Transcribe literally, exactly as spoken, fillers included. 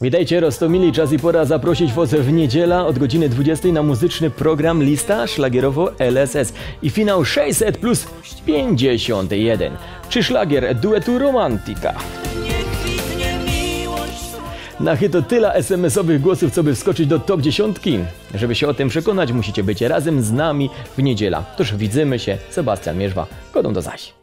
Witajcie Rostomili, czas i pora zaprosić was w niedzielę od godziny dwudziestej na muzyczny program Lista Szlagierowo L S S i finał sześćset plus pięćdziesiąt jeden, czy szlagier duetu Romantika. Na chyto tyle es em esowych głosów, co by wskoczyć do top dziesiątki. Żeby się o tym przekonać, musicie być razem z nami w niedzielę. Toż widzimy się, Sebastian Mierzwa, godą do zaś.